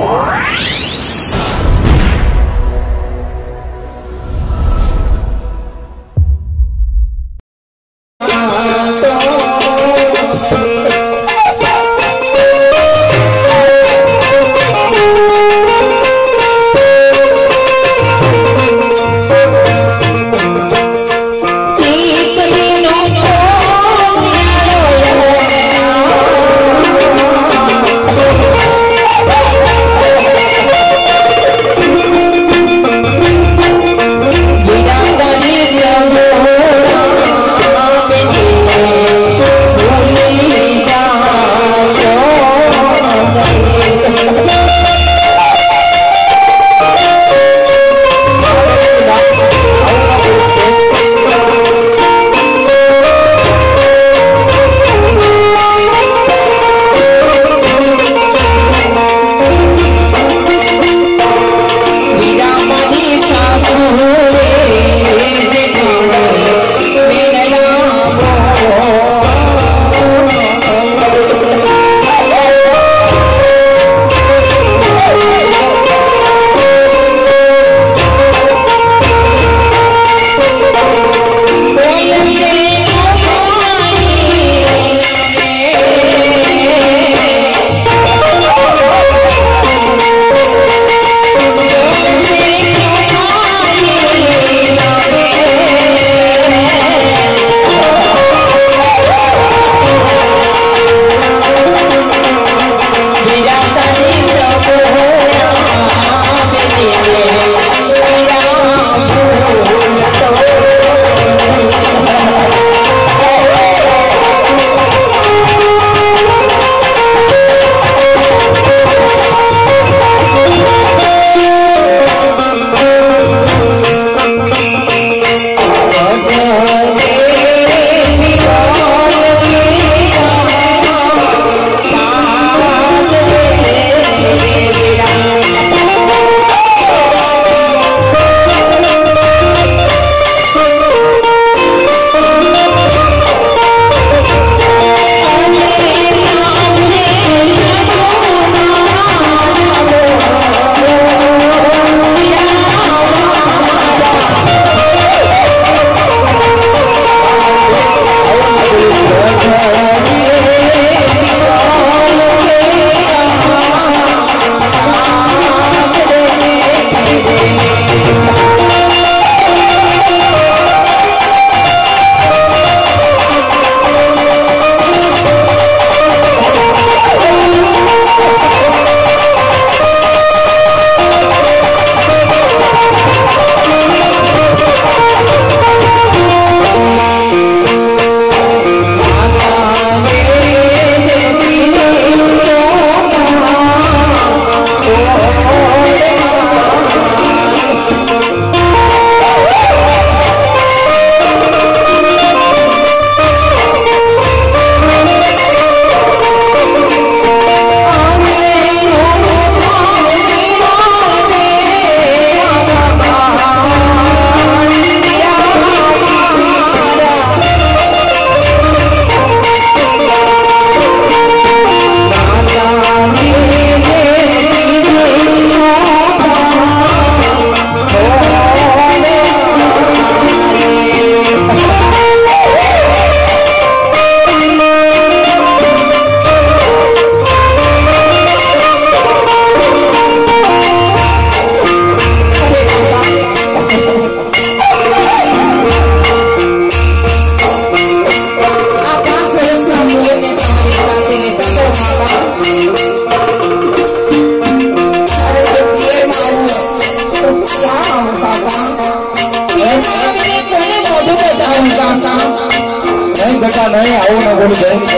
नहीं बेटा नहीं आओ ना बोली जाएंगे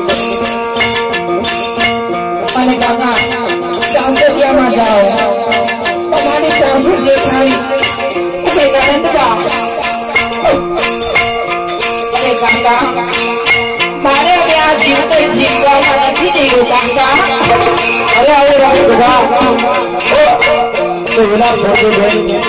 मैंने कहा सासू क्या मत जाओ हमारी सासू जेठानी ननद का अरे काका मारे ब्याह जीवत जीवा नहीं देगो काका अरे आओ बेटा तो विलाप छोड़ दे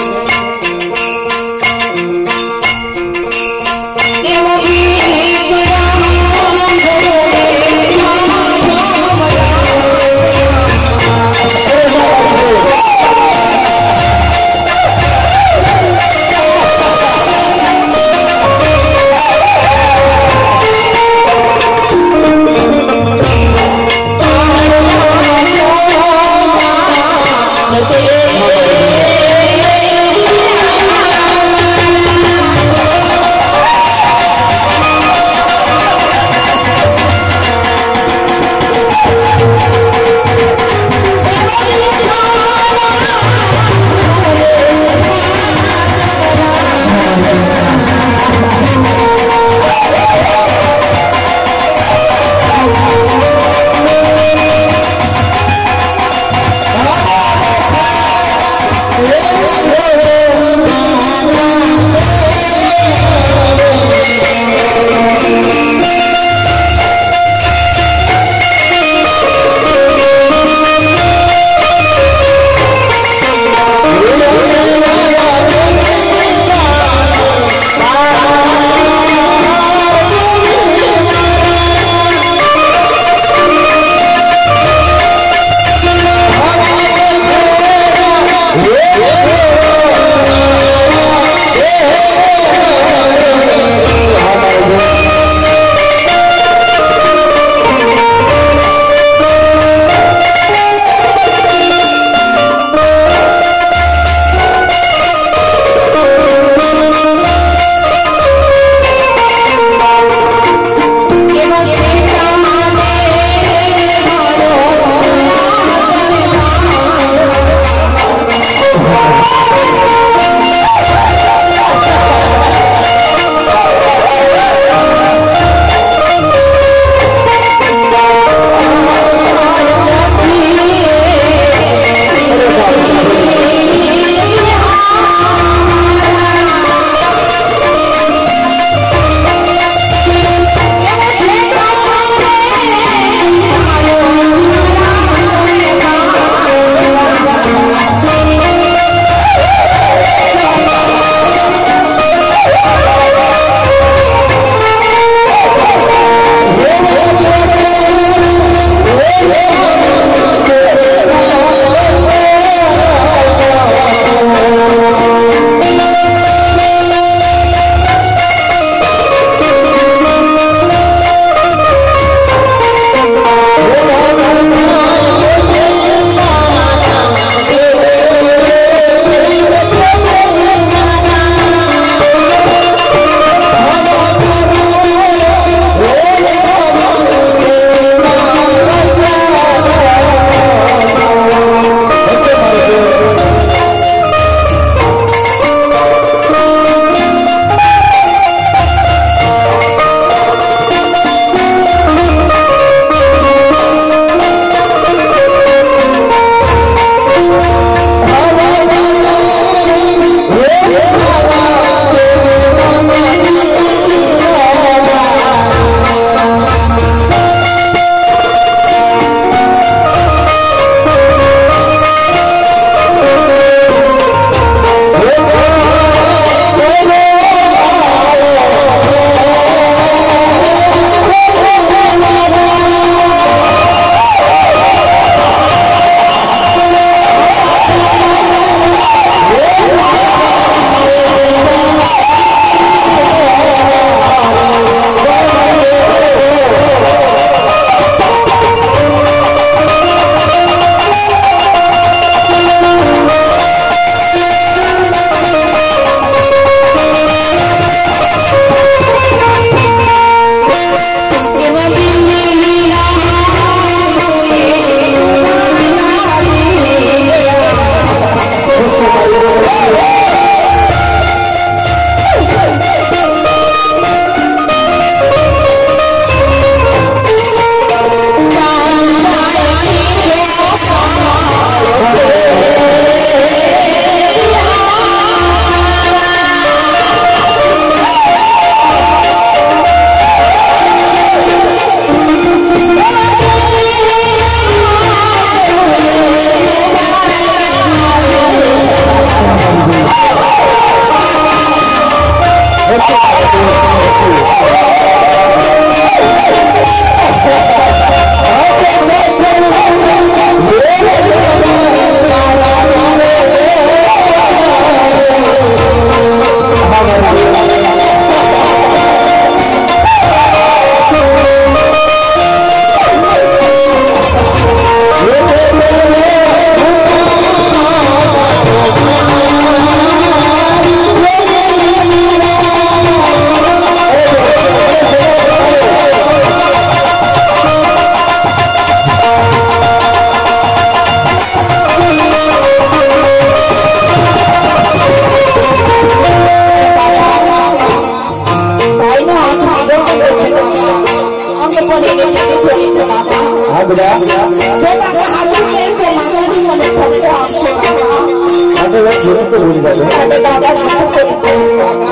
थको आमचे बाबा आता वेळ तुरंत बोली जाते अरे दादा नको करू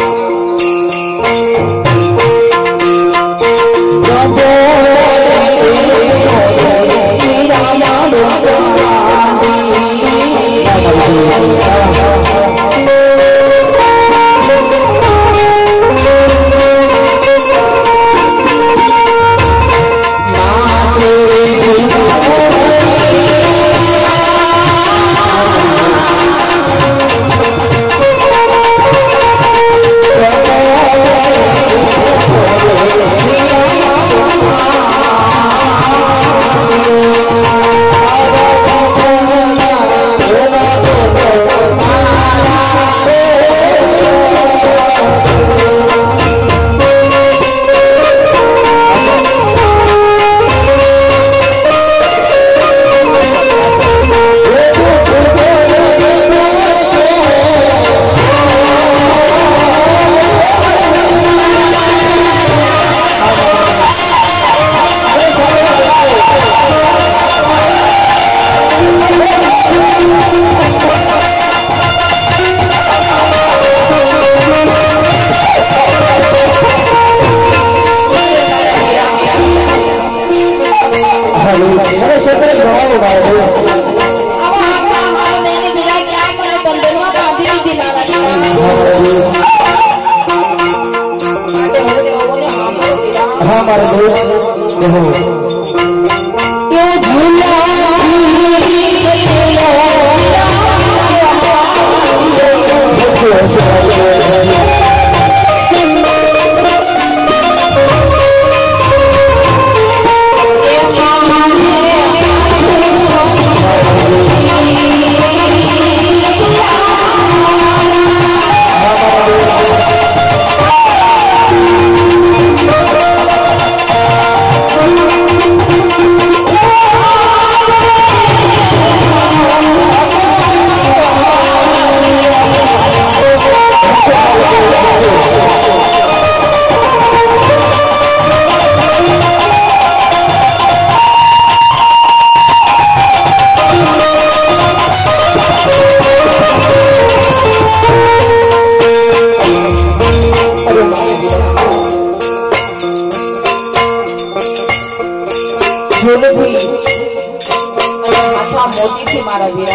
अच्छा मोती थी मारा वीरा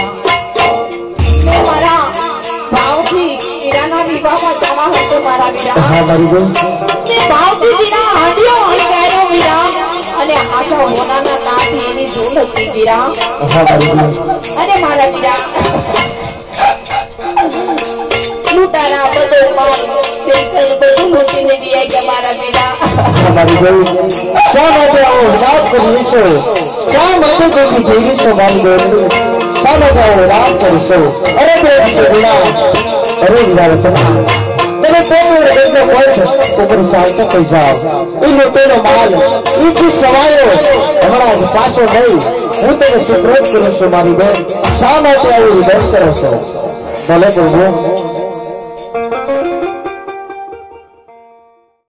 मैं मारा भाव थी वीराना विवाह में जाना हो तो मारा वीरा मैं भाव थी वीरा हांडियो हणी गयो वीरा अने आचा मोनाना नाथी एनी जोड़ હતી વીરા अरे मारा वीरा लूटारा बदो मार देखल बदो मोती ने दिया के मारा वीरा हमारी गई क्या बात है वो रात को निशो क्या मतलब को की देवी सो मारी गई सब का वो रात को निशो अरे बेटी से बिना अरे बिना रतना तेरे कोई एक कोई ऊपर साल तक कहीं जाओ इन तेरे माल इस सवायो हमारा पासो नहीं હું તેને સુપ્રત કરું છું મારી બેન શા માટે આવું વિધાન કરો છો ભલે બોલો